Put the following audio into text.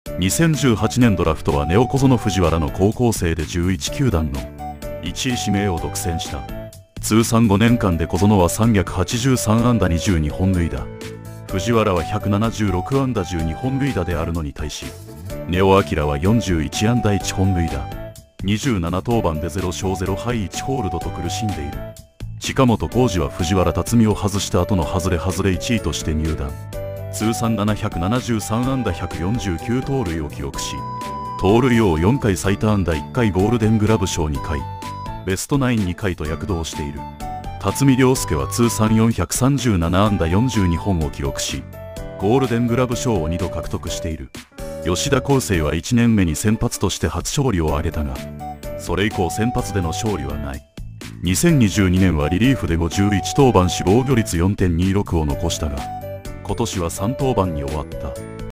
2018年ドラフトはネオ小園藤原の高校生で11球団の1位指名を独占した。通算5年間で小園は383安打22本塁打、藤原は176安打12本塁打であるのに対し、根尾昂は41安打1本塁打、27登板で0勝0敗1ホールドと苦しんでいる。近本光司は藤原辰巳を外した後の外れ1位として入団。通算773安打149盗塁を記録し、盗塁王4回、最多安打1回、ゴールデングラブ賞2回、ベストナイン2回と躍動している。辰巳涼介は通算437安打42本を記録し、ゴールデングラブ賞を2度獲得している。吉田輝星は1年目に先発として初勝利を挙げたが、それ以降先発での勝利はない。2022年はリリーフで51登板し防御率 4.26 を残したが、今年は3登板に終わった。